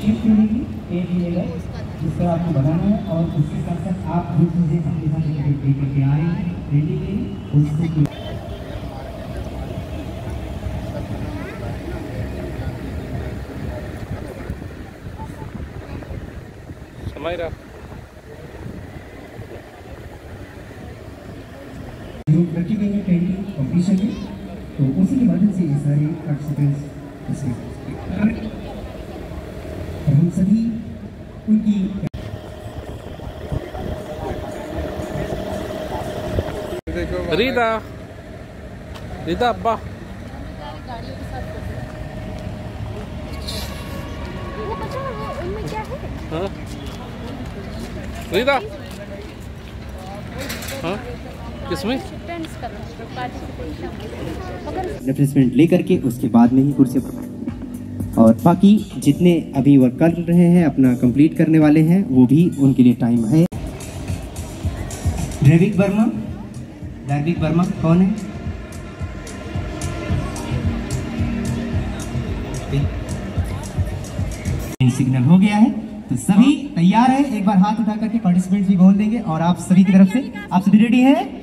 Shift मिलेगी, एक मिलेगा जिस तरह आपको बनाना है और उसके साथ साथ आप जो चीज़ें अपने साथ लेकर के आ रहे हैं रेडी के उससे रखी गई है ट्रेनिंग कॉम्पिटिशन में, तो उसी के माध्यम से ये सारे पार्टिसिपेंट्स इसमें हम सभी उनकी रीता अब्बा हाँ रीता हाँ किसमें रिफ्रेशमेंट लेकर के उसके बाद में ही कुर्सी पर और बाकी जितने अभी वर्क कर रहे हैं अपना कंप्लीट करने वाले हैं वो भी उनके लिए टाइम है। ड्रेविक वर्मा कौन है? सिग्नल हो गया है तो सभी तैयार है। एक बार हाथ उठा करके पार्टिसिपेंट्स भी बोल देंगे और आप सभी की तरफ से आप सभी रेडी हैं?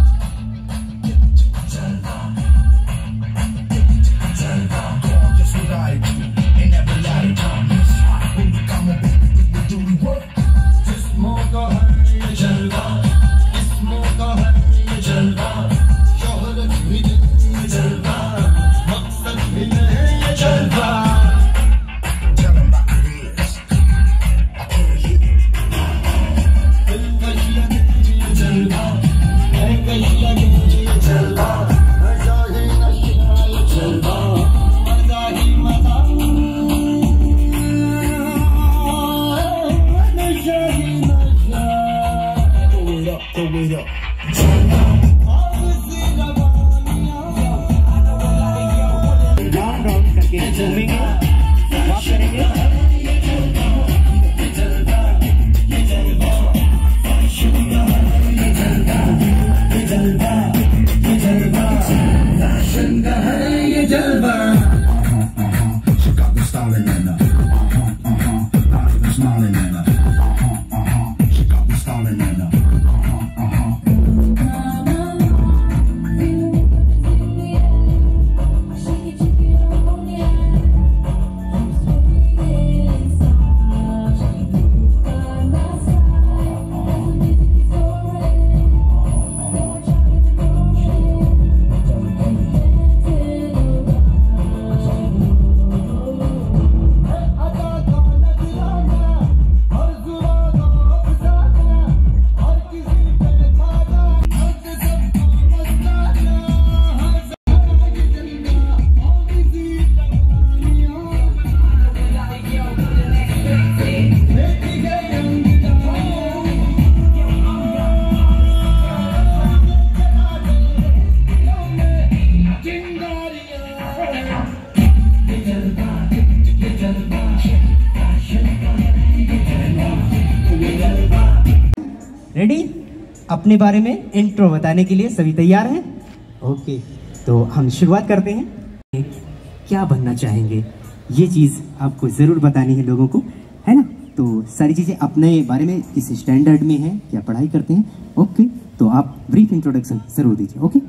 रेडी? अपने बारे में इंट्रो बताने के लिए सभी तैयार हैं? ओके, तो हम शुरुआत करते हैं। क्या बनना चाहेंगे ये चीज़ आपको ज़रूर बतानी है लोगों को, है ना? तो सारी चीज़ें अपने बारे में किस स्टैंडर्ड में है, क्या पढ़ाई करते हैं, ओके, तो आप ब्रीफ इंट्रोडक्शन ज़रूर दीजिए। Okay,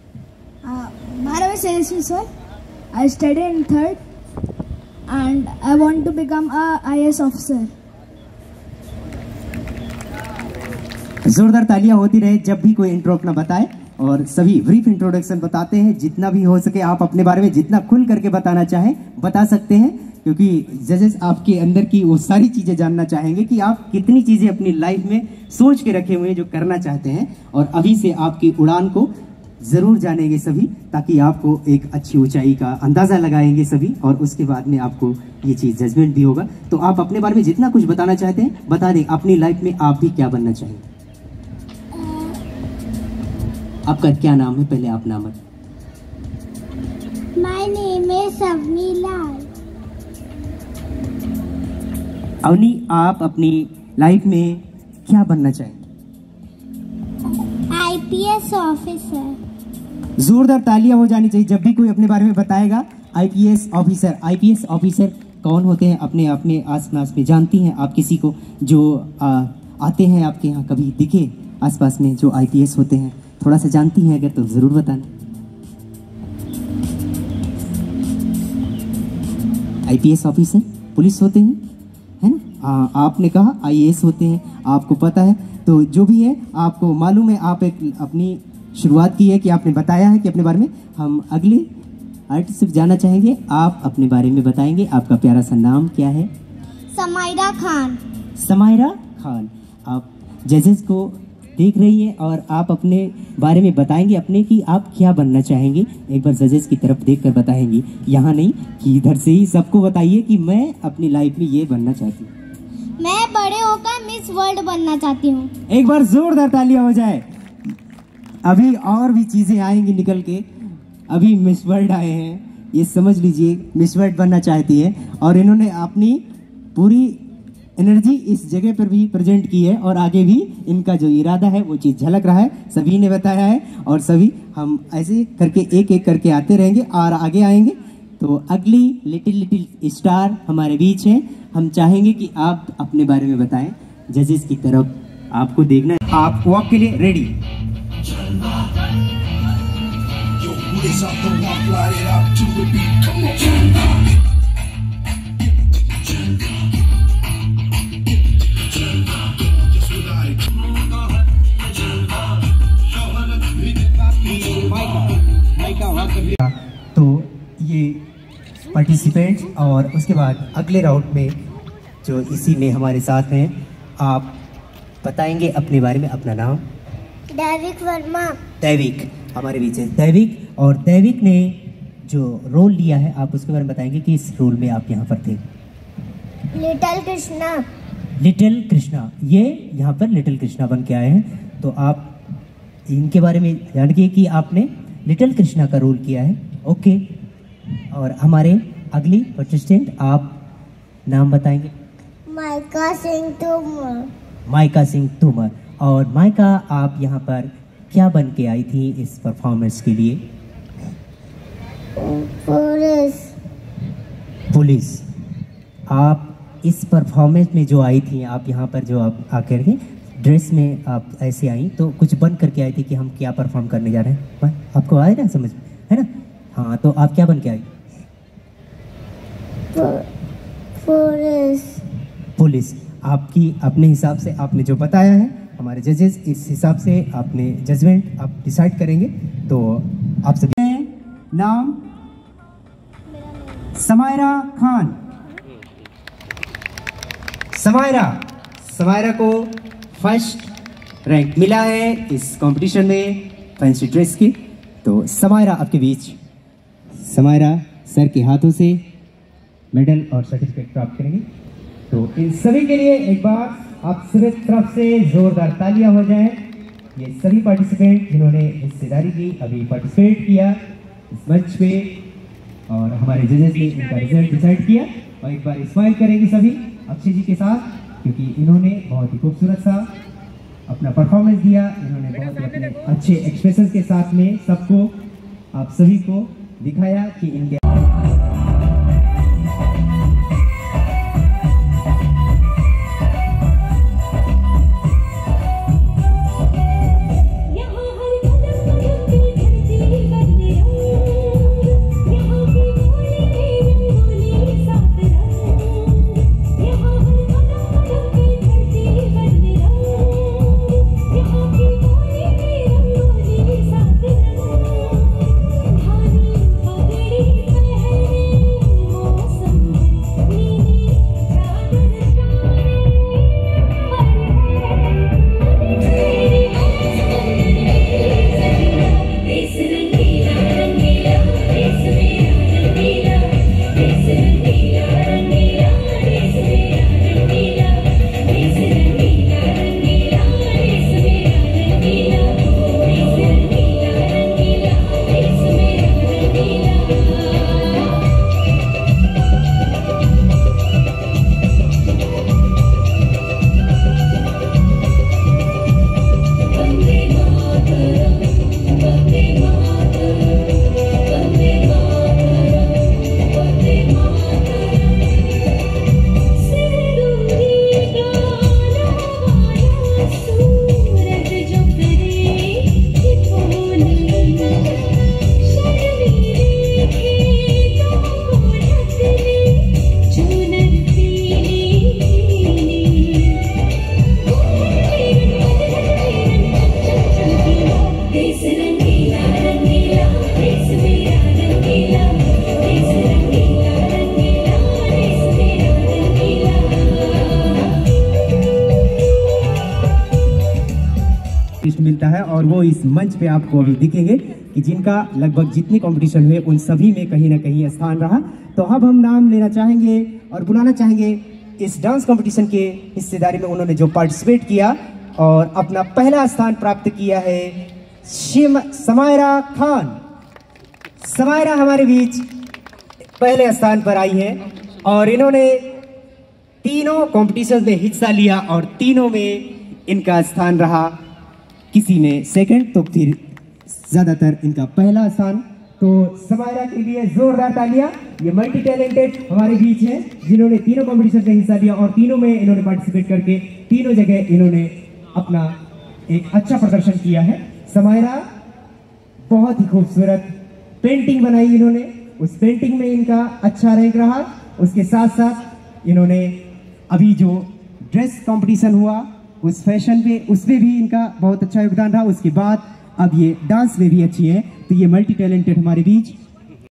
My name is Seriously sir. I study in 3rd and I want to become a IAS officer. जोरदार तालियां होती रहे जब भी कोई इंट्रो अपना बताए और सभी ब्रीफ इंट्रोडक्शन बताते हैं। जितना भी हो सके आप अपने बारे में जितना खुल करके बताना चाहें बता सकते हैं, क्योंकि जजेस आपके अंदर की वो सारी चीजें जानना चाहेंगे कि आप कितनी चीजें अपनी लाइफ में सोच के रखे हुए हैं जो करना चाहते हैं, और अभी से आपकी उड़ान को जरूर जानेंगे सभी, ताकि आपको एक अच्छी ऊंचाई का अंदाजा लगाएंगे सभी, और उसके बाद में आपको ये चीज जजमेंट भी होगा। तो आप अपने बारे में जितना कुछ बताना चाहते हैं बता दें, अपनी लाइफ में आप भी क्या बनना चाहेंगे। आपका क्या नाम है? पहले आप नाम बताइए। My name is Avni Lal. Avani, आप अपनी लाइफ में क्या बनना चाहेंगे? IPS officer. जोरदार तालियां हो जानी चाहिए जब भी कोई अपने बारे में बताएगा। IPS ऑफिसर, IPS ऑफिसर कौन होते हैं अपने आप में आस-पास में जानती हैं आप किसी को जो आते हैं आपके यहाँ कभी दिखे आसपास में जो IPS होते हैं, थोड़ा सा जानती हैं अगर तो ज़रूर बताना। IPS ऑफिसर पुलिस होते हैं, है ना? आपने कहा IAS होते हैं, आपको पता है। तो जो भी है आपको मालूम है, आप एक अपनी शुरुआत की है कि आपने बताया है कि अपने बारे में। हम अगले आर्टिस्ट से जानना चाहेंगे, आप अपने बारे में बताएंगे, आपका प्यारा सा नाम क्या है? समायरा खान। समायरा खान, आप जजेस को देख रही हैं और आप अपने बारे में बताएंगे अपने कि आप क्या बनना चाहेंगे। एक बार जजेस की तरफ देखकर बताएंगी, यहाँ नहीं कि इधर से ही सबको बताइए कि मैं अपनी लाइफ में ये बनना चाहती हूँ। मैं बड़े होकर मिस वर्ल्ड बनना चाहती हूँ। एक बार जोरदार तालियां हो जाए। अभी और भी चीजें आएंगी निकल के। अभी मिस वर्ल्ड आए हैं, ये समझ लीजिए मिस वर्ल्ड बनना चाहती है और इन्होंने अपनी पूरी एनर्जी इस जगह पर भी प्रेजेंट की है और आगे भी इनका जो इरादा है वो चीज़ झलक रहा है, सभी ने बताया है और सभी हम ऐसे करके एक एक करके आते रहेंगे और आगे आएंगे। तो अगली लिटिल स्टार हमारे बीच है, हम चाहेंगे कि आप अपने बारे में बताएं। जजेस की तरफ आपको देखना है, आप वॉक के लिए रेडी? तो ये पार्टिसिपेंट्स और उसके बाद अगले राउंड में जो इसी में हमारे साथ हैं, आप बताएंगे अपने बारे में अपना नाम। दैविक वर्मा। दैविक हमारे बीच है दैविक, और दैविक ने जो रोल लिया है आप उसके बारे में बताएंगे कि इस रोल में आप यहाँ पर थे। लिटिल कृष्णा। लिटिल कृष्णा, ये यहाँ पर लिटिल कृष्णा बन के आए हैं। तो आप इनके बारे में जानिए कि आपने लिटिल कृष्णा का रोल किया है। ओके, और हमारे अगली पार्टिसिपेंट आप नाम बताएंगे। माइका सिंह तोमर। माइका सिंह तोमर, और माइका आप यहाँ पर क्या बन के आई थी इस परफॉर्मेंस के लिए? पुलिस। पुलिस, आप इस परफॉर्मेंस में जो आई थी, आप यहाँ पर जो आप आकर के ड्रेस में आप ऐसे आई तो कुछ बन करके आई थी कि हम क्या परफॉर्म करने जा रहे हैं, आपको आए ना समझ में, है ना? हाँ, तो आप क्या बन के आई? पुलिस। पुलिस, आपकी अपने हिसाब से आपने जो बताया है, हमारे जजेस इस हिसाब से आपने जजमेंट आप डिसाइड करेंगे। तो आप सभी नाम समायरा खान। समायरा को फर्स्ट रैंक मिला है इस कंपटीशन में फैंसी ड्रेस की। तो समायरा आपके बीच, समायरा सर के हाथों से मेडल और सर्टिफिकेट प्राप्त करेंगे। तो इन सभी के लिए एक बार आप सभी तरफ से जोरदार तालियां हो जाएं। ये सभी पार्टिसिपेंट जिन्होंने हिस्सेदारी की, अभी पार्टिसिपेट किया इस मंच पे, और हमारे जजेस ने इनका रिजल्ट डिसाइड किया। और एक बार स्माइल करेंगे सभी अक्षय जी के साथ, क्योंकि इन्होंने बहुत ही खूबसूरत सा अपना परफॉर्मेंस दिया। इन्होंने बहुत ही अपने अच्छे एक्सप्रेशन के साथ में सबको, आप सभी को दिखाया कि इनके Thank you. और वो इस मंच पे आपको अभी दिखेंगे कि जिनका लगभग जितने कंपटीशन हुए उन सभी में कहीं ना कहीं स्थान रहा। तो अब हम नाम लेना चाहेंगे और बुलाना चाहेंगे इस डांस कंपटीशन के हिस्सेदारी में उन्होंने जो पार्टिसिपेट किया और अपना पहला स्थान प्राप्त किया है, समायरा खान। समायरा हमारे बीच पहले स्थान पर आई है और इन्होंने तीनों कॉम्पिटिशन में हिस्सा लिया और तीनों में इनका स्थान रहा, किसी में सेकंड तो फिर ज्यादातर इनका पहला स्थान। तो समायरा के लिए जोरदार तालियां। ये मल्टी टैलेंटेड हमारे बीच है जिन्होंने तीनों कॉम्पिटिशन में हिस्सा लिया और तीनों में इन्होंने पार्टिसिपेट करके तीनों जगह इन्होंने अपना एक अच्छा प्रदर्शन किया है। समायरा बहुत ही खूबसूरत पेंटिंग बनाई इन्होंने, उस पेंटिंग में इनका अच्छा रैंक रहा। उसके साथ साथ इन्होंने अभी जो ड्रेस कंपटीशन हुआ उस फैशन पे उसमें भी इनका बहुत अच्छा योगदान रहा। उसके बाद अब ये डांस में भी अच्छी है। तो ये मल्टी टैलेंटेड हमारे बीच